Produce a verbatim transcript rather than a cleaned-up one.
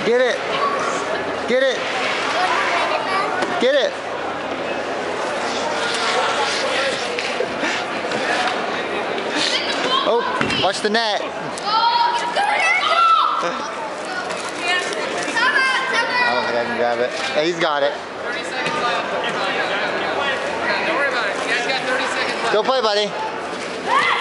Get it. Get it. Get it. Oh, watch the net. Oh, I don't think I can grab it. Hey, he's got it. thirty seconds left. Don't worry about it. You guys got thirty seconds left. Go play, buddy.